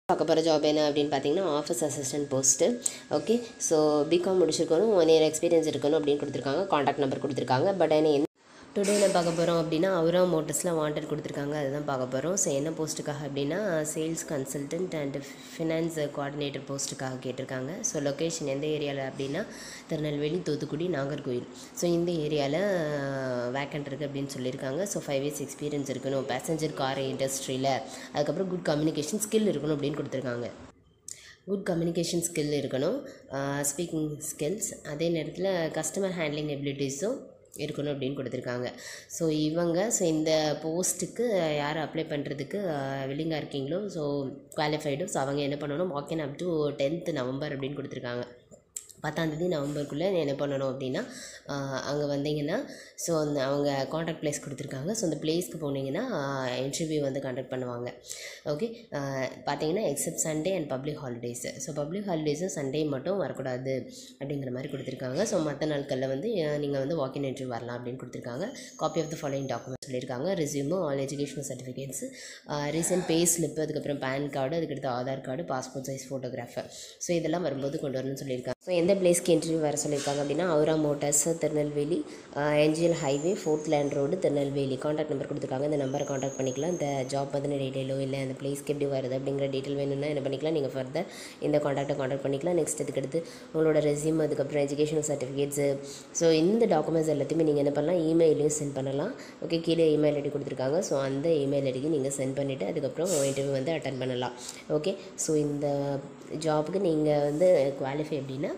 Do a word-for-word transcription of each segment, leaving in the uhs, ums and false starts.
பார்க்க போகிற ஜாப் என்ன அப்படின்னு பார்த்தீங்கன்னா office assistant post. Okay, so BCom முடிச்சிருக்கணும், ஒன் இயர் எக்ஸ்பீரியன்ஸ் இருக்கணும் அப்படின்னு கொடுத்துருக்காங்க. காண்டாக்ட் நம்பர் கொடுத்துருக்காங்க. பட் என்ன டுடே என்ன பார்க்க போகிறோம் அப்படின்னா அவரா மோட்டர்ஸில் வாண்டட் கொடுத்துருக்காங்க, அதுதான் பார்க்க போகிறோம். ஸோ என்ன போஸ்ட்டுக்காக அப்படின்னா sales consultant and finance coordinator போஸ்ட்டுக்காக கேட்டிருக்காங்க. ஸோ லொக்கேஷன் எந்த ஏரியாவில் அப்படின்னா திருநெல்வேலி, தூத்துக்குடி, நாகர்கோவில். ஸோ இந்த ஏரியாவில் வேக்கண்ட் இருக்குது அப்படின்னு சொல்லியிருக்காங்க. ஸோ ஃபைவ் இயர்ஸ் எக்ஸ்பீரியன்ஸ் இருக்கணும், பேசஞ்சர் கார் இண்டஸ்ட்ரியில், அதுக்கப்புறம் குட் கம்யூனிகேஷன் ஸ்கில் இருக்கணும் அப்படின்னு கொடுத்துருக்காங்க. குட் கம்யூனிகேஷன் ஸ்கில் இருக்கணும், ஸ்பீக்கிங் ஸ்கில்ஸ், அதே நேரத்தில் கஸ்டமர் ஹேண்ட்லிங் எபிலிட்டிஸும் இருக்கணும் அப்படின்னு கொடுத்துருக்காங்க. ஸோ இவங்க ஸோ இந்த போஸ்ட்டுக்கு யார் அப்ளை பண்ணுறதுக்கு வில்லிங்காக இருக்கீங்களோ, ஸோ குவாலிஃபைடு, ஸோ அவங்க என்ன பண்ணணும், walk in up to tenth November அப்படின்னு கொடுத்துருக்காங்க. பத்தாந்தேதி நவம்பருக்குள்ளே என்ன பண்ணணும் அப்படின்னா அங்கே வந்தீங்கன்னா ஸோ அந்த அவங்க காண்டாக்ட் ப்ளேஸ் கொடுத்துருக்காங்க. ஸோ அந்த ப்ளேஸ்க்கு போனீங்கன்னா இன்டர்வியூ வந்து கண்டக்ட் பண்ணுவாங்க. ஓகே, பார்த்தீங்கன்னா except Sunday and public holidays. So public ஹாலிடேஸும் சண்டே மட்டும் வரக்கூடாது அப்படிங்கிற மாதிரி கொடுத்துருக்காங்க. ஸோ மற்ற நாட்களில் வந்து நீங்கள் வந்து வாக்கின் இன்டர்வியூ வரலாம் அப்படின்னு கொடுத்துருக்காங்க. Copy of the following document சொல்லியிருக்காங்க. Resume, all educational certificates, recent pay slip, அதுக்கப்புறம் பேன் கார்டு, அதுக்கடுத்து Aadhaar card, passport size photographer. So இதெல்லாம் வரும்போது கொண்டு வரணும்னு சொல்லியிருக்காங்க. ஸோ எந்த பிளேஸ்க்கு இன்டர்வியூ வர சொல்லியிருக்காங்க அப்படின்னா அவரா motors, Tirunelveli, NGL highway, fourth lane road, Tirunelveli. Contact number கொடுத்துருக்காங்க. இந்த நம்பரை காண்டாக்ட் பண்ணிக்கலாம். இந்த ஜாப் பற்றின டீட்டெயிலோ இல்லை அந்த பிளேஸ்க்கு எப்படி வருது அப்படிங்கிற டீட்டெயில் வேணும்னா என்ன பண்ணிக்கலாம், நீங்கள் ஃபர்தர் இந்த காண்டாக்டை காண்டாக்ட் பண்ணிக்கலாம். நெக்ஸ்ட் அதுக்கடுத்து உங்களோட ரெஸ்யூம், அதுக்கப்புறம் எஜுகேஷனல் சர்டிஃபிகேட்ஸு. ஸோ இந்த டாக்குமெண்ட்ஸ் எல்லாத்தையுமே நீங்கள் என்ன பண்ணலாம், இமெயிலையும் சென்ட் பண்ணலாம். ஓகே, கீழே இமெயில் ஐடி கொடுத்துருக்காங்க. ஸோ அந்த இமெயில் ஐடிக்கு நீங்கள் சென்ட் பண்ணிவிட்டு அதுக்கப்புறம் இன்டர்வியூ வந்து அட்டன் பண்ணலாம். ஓகே, ஸோ இந்த ஜாபுக்கு நீங்கள் வந்து குவாலிஃபை அப்படின்னா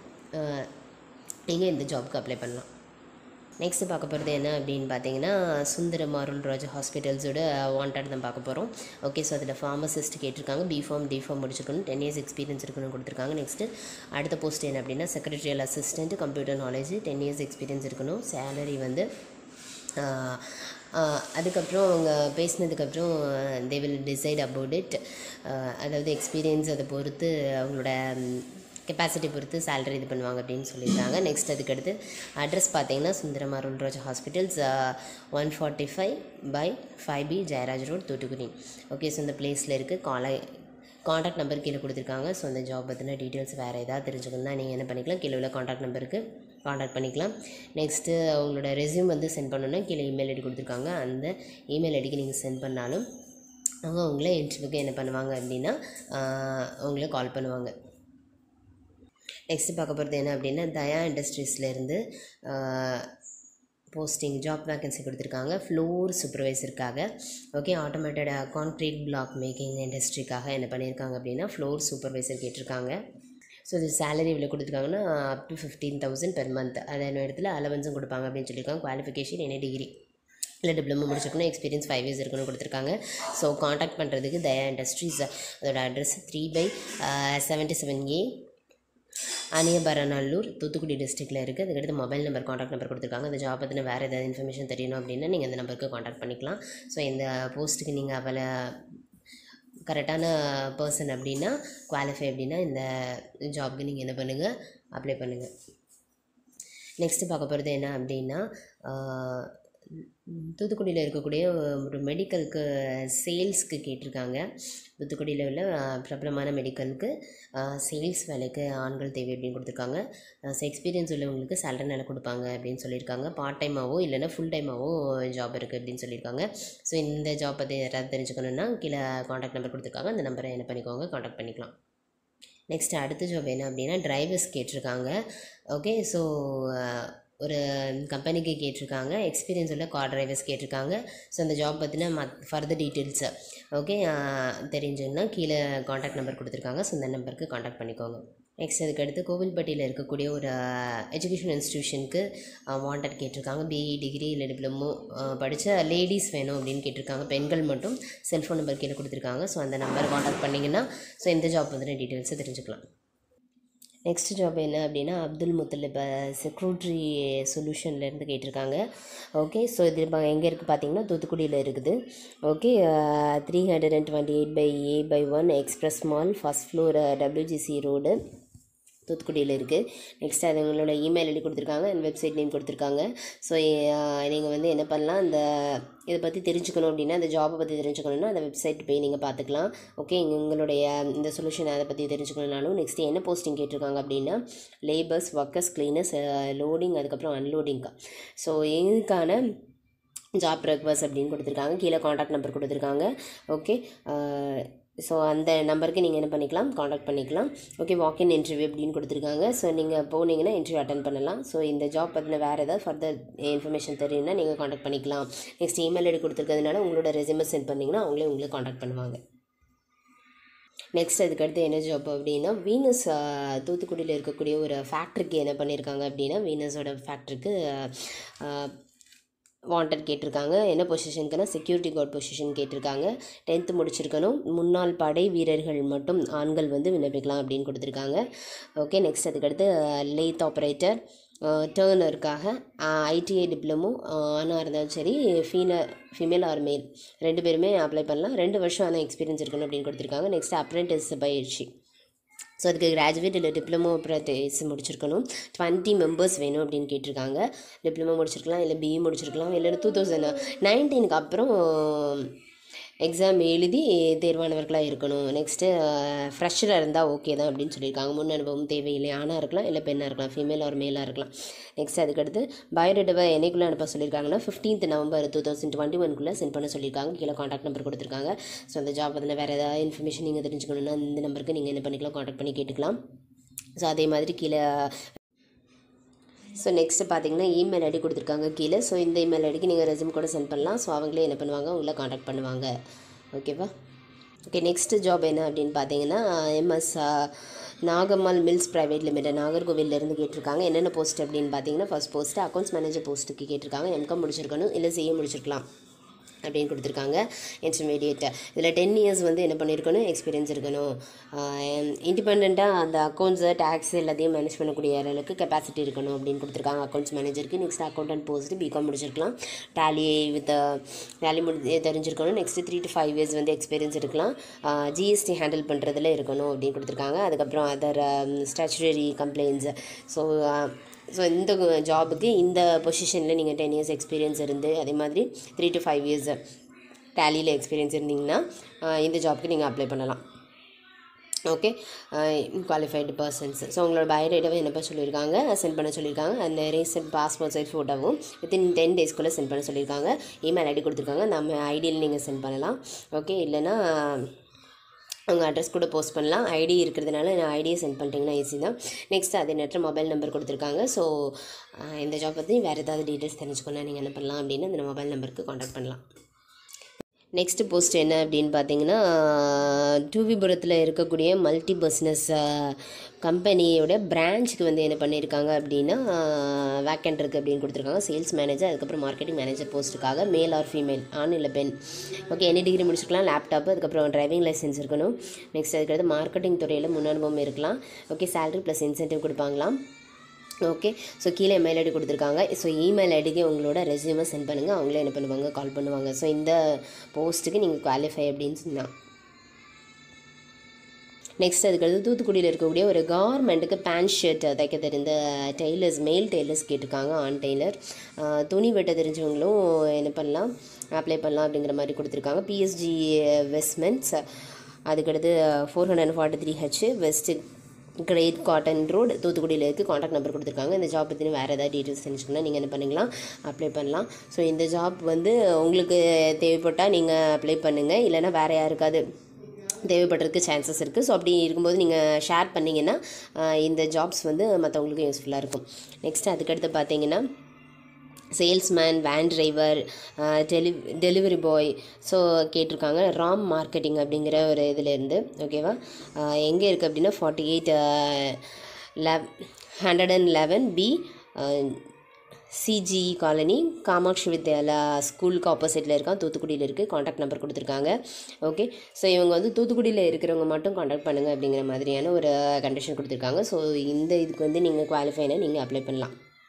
நீங்கள் இந்த ஜாபுக்கு அப்ளை பண்ணலாம். நெக்ஸ்ட்டு பார்க்க போகிறது என்ன அப்படின்னு பார்த்தீங்கன்னா சுந்தரம் அருள் ராஜா ஹாஸ்பிட்டல்ஸோட வாண்டட் தான் பார்க்க போகிறோம். ஓகே, ஸோ அதில் ஃபார்மசிஸ்ட் கேட்டிருக்காங்க. பி ஃபார்ம், டி ஃபார்ம் முடிச்சிருக்கணும், டென் இயர்ஸ் எக்ஸ்பீரியன்ஸ் இருக்கணும்னு கொடுத்துருக்காங்க. நெக்ஸ்ட்டு அடுத்த போஸ்ட் என்ன அப்படின்னா secretarial assistant, computer knowledge, ten years experience இருக்கணும். சேலரி வந்து அதுக்கப்புறம் அவங்க பேசினதுக்கப்புறம் they will decide about it. அதாவது எக்ஸ்பீரியன்ஸ் அதை பொறுத்து அவங்களோட கெப்பாசிட்டி பொறுத்து சேலரி இது பண்ணுவாங்க அப்படின்னு சொல்லியிருக்காங்க. நெக்ஸ்ட் அதுக்கடுத்து அட்ரஸ் பார்த்தீங்கன்னா Sundaram Arulraj hospitals, one forty five by five B Jeyaraj road, Thoothukudi. Okay, so இந்த பிளேஸில் இருக்குது. காலை காண்டாக்ட் நம்பர் கீழே கொடுத்துருக்காங்க. ஸோ அந்த ஜாப் பற்றின டீட்டெயில்ஸ் வேறு ஏதாவது தெரிஞ்சுக்கணும்னா நீங்கள் என்ன பண்ணிக்கலாம், கீழே உள்ள காண்டாக்ட் நம்பருக்கு காண்டாக்ட் பண்ணிக்கலாம். நெக்ஸ்ட்டு அவங்களோட ரெஸ்யூம் வந்து சென்ட் பண்ணணுன்னா கீழே இமெயில் ஐடி கொடுத்துருக்காங்க. அந்த இமெயில் ஐடிக்கு நீங்கள் சென்ட் பண்ணாலும் அவங்க அவங்களே இன்டர்வியூக்கு என்ன பண்ணுவாங்க அப்படின்னா அவங்களே கால் பண்ணுவாங்க. நெக்ஸ்ட்டு பார்க்க போகிறது என்ன அப்படின்னா தயா இண்டஸ்ட்ரீஸ்லேருந்து போஸ்டிங் ஜாப் வேக்கன்சி கொடுத்துருக்காங்க. ஃப்ளோர் சூப்பர்வைசருக்காக. Okay, automated concrete block making இண்டஸ்ட்ரிக்காக என்ன பண்ணியிருக்காங்க அப்படின்னா ஃப்ளோர் சூப்பர்வைசர் கேட்டிருக்காங்க. ஸோ இது சேலரி இவ்வளோ கொடுத்துருக்காங்கன்னா up to fifteen thousand per month. அதே இடத்துல அலவன்ஸும் கொடுப்பாங்க அப்படின்னு சொல்லியிருக்காங்க. குவாலிஃபிகேஷன் என்ன டிகிரி இல்லை டிப்ளமோ முடிச்சிருக்கணும், எக்ஸ்பீரியன்ஸ் ஃபைவ் இயர்ஸ் இருக்கணும்னு கொடுத்துருக்காங்க. ஸோ காண்டாக்ட் பண்ணுறதுக்கு தயா இண்டஸ்ட்ரீஸ், அதோட address three by seventy seven A Aniyaparanallur, Thoothukudi டிஸ்ட்ரிக்டில் இருக்குது. அதுக்கடுத்து மொபைல் நம்பர், காண்டாக்ட் நம்பர் கொடுத்துருக்காங்க. அந்த ஜாப் பற்றின வேறு ஏதாவது இன்ஃபர்மேஷன் தெரியணும் அப்படின்னா நீங்கள் அந்த நம்பருக்கு காண்டாக்ட் பண்ணிக்கலாம். ஸோ இந்த போஸ்ட்டுக்கு நீங்கள் அவளை கரெக்டான பர்சன் அப்படின்னா குவாலிஃபை அப்படின்னா இந்த ஜாப்க்கு நீங்கள் என்ன பண்ணுங்கள், அப்ளை பண்ணுங்கள். நெக்ஸ்ட்டு பார்க்க போகிறது என்ன அப்படின்னா தூத்துக்குடியில் இருக்கக்கூடிய ஒரு மெடிக்கலுக்கு சேல்ஸ்க்கு கேட்டிருக்காங்க. தூத்துக்குடியில் உள்ள பிரபலமான மெடிக்கலுக்கு சேல்ஸ் வேலைக்கு ஆண்கள் தேவை அப்படின்னு கொடுத்துருக்காங்க. ஸோ எக்ஸ்பீரியன்ஸ் உள்ளவங்களுக்கு சேலரி நல்லா கொடுப்பாங்க அப்படின்னு சொல்லியிருக்காங்க. பார்ட் டைமாகவோ இல்லைனா ஃபுல் டைமாகவோ ஜாப் இருக்குது அப்படின்னு சொல்லியிருக்காங்க. ஸோ இந்த ஜாப் பற்றி யாராவது தெரிஞ்சுக்கணுன்னா கீழே காண்டாக்ட் நம்பர் கொடுத்துருக்காங்க. அந்த நம்பரை என்ன பண்ணிக்கோங்க, காண்டாக்ட் பண்ணிக்கலாம். நெக்ஸ்ட் அடுத்த ஜாப் என்ன அப்படின்னா டிரைவர்ஸ் கேட்டிருக்காங்க. ஓகே, ஸோ ஒரு கம்பெனிக்கு கேட்டிருக்காங்க. எக்ஸ்பீரியன்ஸ் உள்ள கார் டிரைவர்ஸ் கேட்டிருக்காங்க. ஸோ அந்த ஜாப் பற்றின மத் ஃபர்தர் டீட்டெயில்ஸு ஓகே தெரிஞ்சுன்னா கீழே காண்டாக்ட் நம்பர் கொடுத்துருக்காங்க. ஸோ இந்த நம்பருக்கு காண்டாக்ட் பண்ணிக்கோங்க. நெக்ஸ்ட் அதுக்கு அடுத்து கோவில்பட்டியில் இருக்கக்கூடிய ஒரு எஜுகேஷன் இன்ஸ்டியூஷனுக்கு வாண்டட் கேட்டிருக்காங்க. பிஇ டிகிரி இல்லை டிப்ளமோ படித்த லேடிஸ் வேணும் அப்படின்னு கேட்டிருக்காங்க. பெண்கள் மட்டும். செல்ஃபோன் நம்பர் கீழே கொடுத்துருக்காங்க. ஸோ அந்த நம்பரை காண்டாக்ட் பண்ணிங்கன்னா ஸோ இந்த ஜாப் பற்றின டீட்டெயில்ஸை தெரிஞ்சுக்கலாம். நெக்ஸ்ட் ஜாப் என்ன அப்படின்னா அப்துல் முத்தலிப் செக்யூரிட்டி சொல்யூஷன்லேருந்து கேட்டிருக்காங்க. ஓகே, ஸோ இது இப்போ எங்கே இருக்குது பார்த்தீங்கன்னா தூத்துக்குடியில் இருக்குது. Okay, three hundred and twenty eight by A by one express mall, first floor, WGC road, தூத்துக்குடியில் இருக்குது. நெக்ஸ்ட் அது உங்களோட இமெயில் ஐடி கொடுத்துருக்காங்க அண்ட் வெப்சைட் நேம் கொடுத்துருக்காங்க. ஸோ நீங்கள் வந்து என்ன பண்ணலாம், இந்த இதை பற்றி தெரிஞ்சுக்கணும் அப்படின்னா, அந்த ஜாபை பற்றி தெரிஞ்சுக்கணுன்னா அந்த வெப்சைட் போய் நீங்கள் பார்த்துக்கலாம். ஓகே, உங்களுடைய இந்த சொல்யூஷன் அதை பற்றி தெரிஞ்சுக்கணுன்னாலும் நெக்ஸ்ட்டு என்ன போஸ்டிங் கேட்டிருக்காங்க அப்படின்னா லேபர்ஸ், ஒர்க்கர்ஸ், கிளீனர்ஸ், லோடிங், அதுக்கப்புறம் அன்லோடிங். ஸோ இதுக்கான ஜாப் ரெக்வஸ்ட் அப்படின்னு கொடுத்துருக்காங்க. கீழே காண்டாக்ட் நம்பர் கொடுத்துருக்காங்க. ஓகே, ஸோ அந்த நம்பருக்கு நீங்கள் என்ன பண்ணிக்கலாம், காண்டாக்ட் பண்ணிக்கலாம். ஓகே, வாக்கின் இன்டர்வியூ அப்படின்னு கொடுத்துருக்காங்க. ஸோ நீங்கள் போனீங்கன்னா இன்டர்வியூ அட்டன் பண்ணலாம். ஸோ இந்த ஜாப் பற்றின வேறு ஏதாவது ஃபர்தர் இன்ஃபர்மேஷன் தெரியும்னா நீங்கள் காண்டாக்ட் பண்ணிக்கலாம். நெக்ஸ்ட் இமெயில் ஐடி கொடுத்துருக்கிறதுனால உங்களோட ரெஸ்யூமை சென்ட் பண்ணிங்கன்னா அவங்களே உங்களை காண்டாக்ட் பண்ணுவாங்க. நெக்ஸ்ட் அதுக்கடுத்து என்ன ஜாப் அப்படின்னா வீனஸ் தூத்துக்குடியில் இருக்கக்கூடிய ஒரு ஃபேக்ட்ரிக்கு என்ன பண்ணியிருக்காங்க அப்படின்னா வீனஸோட ஃபேக்ட்ரிக்கு வாண்டட் கேட்டிருக்காங்க. என்ன பொசிஷனுக்குன்னா செக்யூரிட்டி கார்டு பொசிஷன் கேட்டிருக்காங்க. டென்த்து முடிச்சிருக்கணும். முன்னாள் படை வீரர்கள் மட்டும் ஆண்கள் வந்து விண்ணப்பிக்கலாம் அப்படின்னு கொடுத்துருக்காங்க. ஓகே, நெக்ஸ்ட் அதுக்கடுத்து லேத் ஆப்ரேட்டர், டேர்னருக்காக ஐடிஐ டிப்ளமோ ஆனாக இருந்தாலும் சரி, ஃபீன ஃபீமேல் ஆர் மேல் ரெண்டு பேருமே அப்ளை பண்ணலாம். ரெண்டு வருஷம் ஆனால் எக்ஸ்பீரியன்ஸ் இருக்கணும் அப்படின்னு கொடுத்துருக்காங்க. நெக்ஸ்ட் அப்ரெண்டிஸ் பயிற்சி. ஸோ அதுக்கு கிராஜுவேட் இல்லை டிப்ளமோ ப்ராக்டிஸ் முடிச்சிருக்கணும். டுவெண்ட்டி மெம்பர்ஸ் வேணும் அப்படின்னு கேட்டிருக்காங்க. டிப்ளமோ முடிச்சிருக்கலாம், இல்லை பிஇ முடிச்சிருக்கலாம், இல்லை டூ தௌசண்ட் நைன்டீனுக்கு அப்புறம் எக்ஸாம் எழுதி தேர்வானவர்களாக இருக்கணும். நெக்ஸ்ட்டு ஃப்ரெஷராக இருந்தால் ஓகே தான் அப்படின்னு சொல்லியிருக்காங்க. முன் அனுபவம் தேவையில்லை. ஆணாக இருக்கலாம், இல்லை பெண்ணாக இருக்கலாம், ஃபீமேல் ஒரு மேலாக இருக்கலாம். நெக்ஸ்ட் அதுக்கடுத்து பயோடேட்டாவை என்னைக்குள்ளே அனுப்ப சொல்லியிருக்காங்கன்னா fifteenth November two thousand twenty ஒன்குள்ளே சென்ட் பண்ண சொல்லியிருக்காங்க. கீழே காண்டாக்ட் நம்பர் கொடுத்துருக்காங்க. ஸோ அந்த ஜாப் பற்றின வேறு ஏதாவது இன்ஃபர்மேஷன் நீங்கள் தெரிஞ்சுக்கணுன்னா இந்த நம்பருக்கு நீங்கள் என்ன பண்ணிக்கலாம், காண்டாக்ட் பண்ணி கேட்டுக்கலாம். ஸோ அதே மாதிரி கீழே ஸோ நெக்ஸ்ட்டு பார்த்தீங்கன்னா இமெயில் ஐடி கொடுத்துருக்காங்க கீழே. ஸோ இந்த இமெயில் ஐடிக்கு நீங்கள் ரெஸ்யூம் கூட சென்ட் பண்ணலாம். ஸோ அவங்களே என்ன பண்ணுவாங்க, உங்களை காண்டாக்ட் பண்ணுவாங்க. ஓகேவா? ஓகே, நெக்ஸ்ட்டு ஜாப் என்ன அப்படின்னு பார்த்தீங்கன்னா MS Nagammal mills private limited நாகர்கோவிலேருந்து கேட்டிருக்காங்க. என்னென்ன போஸ்ட் அப்படின்னு பார்த்தீங்கன்னா ஃபர்ஸ்ட் போஸ்ட்டு அக்கௌண்ட்ஸ் மேனேஜர் போஸ்ட்டுக்கு கேட்டிருக்காங்க. எம்காம் முடிச்சிருக்கணும், இல்லை சிஏ முடிச்சிருக்கலாம் அப்படின்னு கொடுத்துருக்காங்க. இன்டர்மீடியேட் இதில் டென் இயர்ஸ் வந்து என்ன பண்ணியிருக்கணும், எக்ஸ்பீரியன்ஸ் இருக்கணும். இண்டிபெண்ட்டாக அந்த அக்கௌண்ட்ஸை டேக்ஸ் எல்லாத்தையும் மேனேஜ் பண்ணக்கூடிய அளவுக்கு கெப்பாசிட்டி இருக்கணும் அப்படின்னு கொடுத்துருக்காங்க அக்கௌண்ட்ஸ் மேனேஜருக்கு. நெக்ஸ்ட் அக்கௌண்டன்ட் போஸ்ட்டு பிகாம் முடிச்சிருக்கலாம், டேலி வித் டேலி முடி தெரிஞ்சிருக்கணும். Next three to five years வந்து எக்ஸ்பீரியன்ஸ் இருக்கலாம். ஜிஎஸ்டி ஹேண்டில் பண்ணுறதுல இருக்கணும் அப்படின்னு கொடுத்துருக்காங்க. அதுக்கப்புறம் other statutory complaints. So so இந்த ஜாபுக்கு இந்த பொசிஷனில் நீங்கள் டென் இயர்ஸ் எக்ஸ்பீரியன்ஸ் இருந்து அதே மாதிரி த்ரீ டு ஃபைவ் இயர்ஸ் டேலியில் எக்ஸ்பீரியன்ஸ் இருந்தீங்கன்னா இந்த ஜாபுக்கு நீங்கள் அப்ளை பண்ணலாம். Okay, qualified persons. ஸோ உங்களோட பயோடேட்டாவை என்னப்போ சொல்லியிருக்காங்க, சென்ட் பண்ண சொல்லியிருக்காங்க. அந்த ரீசெண்ட் பாஸ்போர்ட் சைஸ் ஃபோட்டோவும் வித்தின் டென் டேஸ்க்குள்ளே சென்ட் பண்ண சொல்லியிருக்காங்க. இமெயில் ஐடி கொடுத்துருக்காங்க. நம்ம ஐடியில் நீங்கள் சென்ட் பண்ணலாம். ஓகே, இல்லைனா அவங்க அட்ரஸ் கூட போஸ்ட் பண்ணலாம். ஐடி இருக்கிறதுனால நான் ஐடியை சென்ட் பண்ணிட்டீங்கன்னா ஈஸி தான். நெக்ஸ்ட் அதே நேரத்தில் மொபைல் நம்பர் கொடுத்துருக்காங்க. ஸோ இந்த ஜாப் பற்றி வேறு ஏதாவது டீட்டெயில்ஸ் தெரிஞ்சுக்கணும் நீங்கள் என்ன பண்ணலாம் அப்படின்னா இந்த மொபைல் நம்பருக்கு காண்டாக்ட் பண்ணலாம். நெக்ஸ்ட்டு போஸ்ட் என்ன அப்படின்னு பார்த்தீங்கன்னா டூவிபுரத்தில் இருக்கக்கூடிய மல்டி பிஸ்னஸ் கம்பெனியோட பிரான்ச்சுக்கு வந்து என்ன பண்ணியிருக்காங்க அப்படின்னா வேக்கண்ட் இருக்குது அப்படின்னு கொடுத்துருக்காங்க. சேல்ஸ் மேனேஜர், அதுக்கப்புறம் மார்க்கெட்டிங் மேனேஜர் போஸ்ட்டுக்காக மேல் ஆர் ஃபீமேல், ஆண் இல்லை பெண். ஓகே, எனி டிகிரி முடிச்சிருக்கலாம், லேப்டாப்பு, அதுக்கப்புறம் டிரைவிங் லைசன்ஸ் இருக்கணும். நெக்ஸ்ட் அதுக்கடுத்து மார்க்கெட்டிங் துறையில் முன் அனுபவம் இருக்கலாம். ஓகே, சேலரி ப்ளஸ் இன்சென்டிவ் கொடுப்பாங்களாம். ஓகே, ஸோ கீழே மெயில் ஐடி கொடுத்துருக்காங்க. ஸோ இமெயில் ஐடிக்கு உங்களோட ரெஸ்யூமை சென்ட் பண்ணுங்கள். அவங்களே என்ன பண்ணுவாங்க, கால் பண்ணுவாங்க. ஸோ இந்த போஸ்ட்டுக்கு நீங்கள் குவாலிஃபை அப்படின்னு சொன்னால் நெக்ஸ்ட் அதுக்கடுத்து தூத்துக்குடியில் இருக்கக்கூடிய ஒரு கவர்மெண்ட்டுக்கு பேண்ட் ஷர்ட் தைக்க தெரிந்த டெய்லர்ஸ், மேல் டெய்லர்ஸ் கேட்டிருக்காங்க. ஆன் டெய்லர் துணி வெட்ட தெரிஞ்சவங்களும் என்ன பண்ணலாம், அப்ளை பண்ணலாம் அப்படிங்கிற மாதிரி கொடுத்துருக்காங்க. பிஎஸ்ஜி வெஸ்ட்மெண்ட்ஸ், அதுக்கடுத்து four hundred forty three H west great cotton road தூத்துக்குடியில் இருக்குது. காண்டாக்ட் நம்பர் கொடுத்துருக்காங்க. இந்த ஜாப் பற்றின வேறு ஏதாவது டீட்டெயில்ஸ் தெரிஞ்சுக்கணும்னா நீங்கள் என்ன பண்ணிக்கலாம், அப்ளை பண்ணலாம். ஸோ இந்த ஜாப் வந்து உங்களுக்கு தேவைப்பட்டால் நீங்கள் அப்ளை பண்ணுங்கள், இல்லைனா வேறு யாருக்காவது தேவைப்படுறதுக்கு சான்சஸ் இருக்குது. ஸோ அப்படி இருக்கும்போது நீங்கள் ஷேர் பண்ணிங்கன்னா இந்த ஜாப்ஸ் வந்து மற்றவங்களுக்கு யூஸ்ஃபுல்லாக இருக்கும். நெக்ஸ்ட் அதுக்கடுத்து பார்த்தீங்கன்னா சேல்ஸ்மேன், வேன் டிரைவர், டெலி டெலிவரி பாய் ஸோ கேட்டிருக்காங்க. ராம் மார்க்கெட்டிங் அப்படிங்கிற ஒரு இதிலேருந்து. ஓகேவா? எங்கே இருக்குது அப்படின்னா ஃபார்ட்டி எயிட் லெவ் hundred and eleven B CG colony, Kamatchi Vidyalaya ஸ்கூலுக்கு ஆப்போசிட்டில் இருக்கான், தூத்துக்குடியில் இருக்குது. காண்டாக்ட் நம்பர் கொடுத்துருக்காங்க. ஓகே, ஸோ இவங்க வந்து தூத்துக்குடியில் இருக்கிறவங்க மட்டும் காண்டாக்ட் பண்ணுங்கள் அப்படிங்கிற மாதிரியான ஒரு கண்டிஷன் கொடுத்துருக்காங்க. ஸோ இந்த இதுக்கு வந்து நீங்கள் குவாலிஃபைனா நீங்கள் அப்ளை பண்ணலாம்.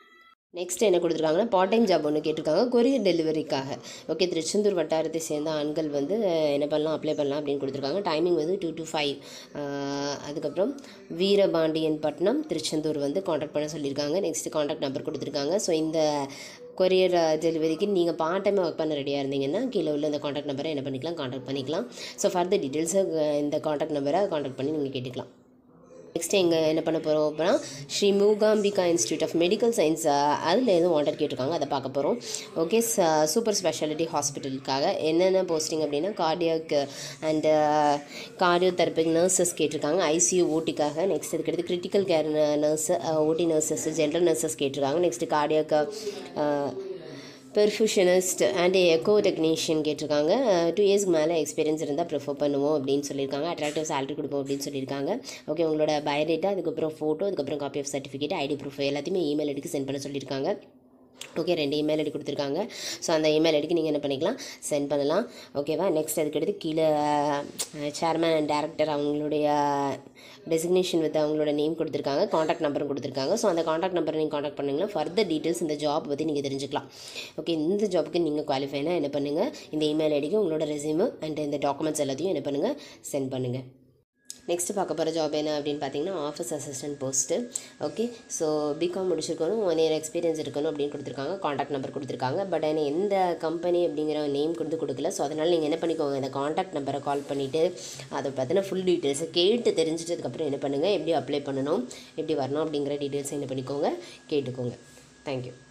நெக்ஸ்ட் என்ன கொடுத்துருக்காங்கன்னா பார்ட் டைம் ஜாப் ஒன்று கேட்டிருக்காங்க கொரியர் டெலிவரிக்காக. ஓகே, திருச்செந்தூர் வட்டாரத்தை சேர்ந்த ஆண்கள் வந்து என்ன பண்ணலாம், அப்ளை பண்ணலாம் அப்படின்னு கொடுத்துருக்காங்க. டைமிங் வந்து டூ டு ஃபைவ். அதுக்கப்புறம் வீரபாண்டியன் பட்டினம் திருச்செந்தூர் வந்து காண்டாக்ட் பண்ண சொல்லியிருக்காங்க. நெக்ஸ்ட்டு காண்டாக்ட் நம்பர் கொடுத்துருக்காங்க. ஸோ இந்த கொரியர் டெலிவரிக்கு நீங்கள் பார்ட் டைமாக ஒர்க் பண்ண ரெடியாக இருந்தீங்கன்னா கீழே உள்ள இந்த காண்டாக்ட் நம்பரை என்ன பண்ணிக்கலாம், காண்டாக்ட் பண்ணிக்கலாம். ஸோ ஃபர்தர் டீட்டெயில்ஸை இந்த காண்டாக்ட் நம்பரை காண்டாக்ட் பண்ணி நீங்கள் கேட்டுக்கலாம். நெக்ஸ்ட் எங்கே என்ன பண்ண போகிறோம் அப்படின்னா Sri Mookambika institute of medical science, அதில் எதுவும் வாண்டட் கேட்டிருக்காங்க, அதை பார்க்க போகிறோம். ஓகே, சூப்பர் ஸ்பெஷாலிட்டி ஹாஸ்பிட்டலுக்காக என்னென்ன போஸ்டிங் அப்படின்னா cardiac and cardio thoracic nurses கேட்டிருக்காங்க, ஐசியூ ஓட்டிக்காக. நெக்ஸ்ட் அதுக்கடுத்து critical care nurse, OT nurses, general nurses கேட்டிருக்காங்க. Next cardiac perfusionist and echo technician கேட்டிருக்காங்க. டூ இயர்ஸ்க்கு மேலே எக்ஸ்பீரியன்ஸ் இருந்தால் ப்ரிஃபர் பண்ணுவோம் அப்படின்னு சொல்லியிருக்காங்க. அட்ராக்டிவ் சேலரி கொடுப்போம் அப்படின்னு சொல்லியிருக்காங்க. ஓகே, உங்களோட பயோடேட்டா, அதுக்கப்புறம் ஃபோட்டோ, அதுக்கப்புறம் copy of certificate, ID proof எல்லாத்தையுமே இமெயில் ஐடிக்கு சென்ட் பண்ண சொல்லியிருக்காங்க. ஓகே, ரெண்டு இமெயில் ஐடி கொடுத்துருக்காங்க. ஸோ அந்த இமெயில் ஐடிக்கு நீங்கள் என்ன பண்ணிக்கலாம், சென்ட் பண்ணலாம். ஓகேவா. நெக்ஸ்ட் அதுக்கடுத்து கீழே சேர்மேன் அண்ட் டேரக்டர் அவங்களுடைய டெசிக்னேஷன் வித் அவங்களோட நேம் கொடுத்துருக்காங்க, காண்டாக்ட் நம்பரும் கொடுத்துருக்காங்க. ஸோ அந்த காண்டாக்ட் நம்பரை நீங்கள் காண்டாக்ட் பண்ணிங்கன்னா ஃபர்தர் டீட்டெயில்ஸ் இந்த ஜாப் பற்றி நீங்கள் தெரிஞ்சுக்கலாம். ஓகே, இந்த ஜாப்புக்கு நீங்கள் குவாலிஃபைனா என்ன பண்ணுங்கள், இந்த இமெயில் ஐடிக்கு உங்களோட ரெஸ்யூம் அண்ட் இந்த டாக்குமெண்ட்ஸ் எல்லாத்தையும் என்ன பண்ணுங்கள், சென்ட் பண்ணுங்கள். நெக்ஸ்ட்டு பார்க்க போகிற ஜாப் என்ன அப்படின்னு பார்த்தீங்கன்னா office assistant post. Okay, so BCom முடிச்சிருக்கணும், ஒன் இயர் எக்ஸ்பீரியன்ஸ் இருக்கணும் அப்படின்னு கொடுத்துருக்காங்க. காண்டாக்ட் நம்பர் கொடுத்துருக்காங்க. பட் ஆனால் எந்த கம்பெனி அப்படிங்கிற நேம் கொடுத்து கொடுக்கல. ஸோ அதனால் நீங்கள் என்ன பண்ணிக்கோங்க, இந்த காண்டாக்ட் நம்பரை கால் பண்ணிவிட்டு அதை பற்றின ஃபுல் டீட்டெயில்ஸை கேட்டு தெரிஞ்சிட்டதுக்கப்புறம் என்ன பண்ணுங்கள், எப்படி அப்ளை பண்ணணும், எப்படி வரணும் அப்படிங்கிற டீட்டெயில்ஸை என்ன பண்ணிக்கோங்க, கேட்டுக்கோங்க. தேங்க்யூ.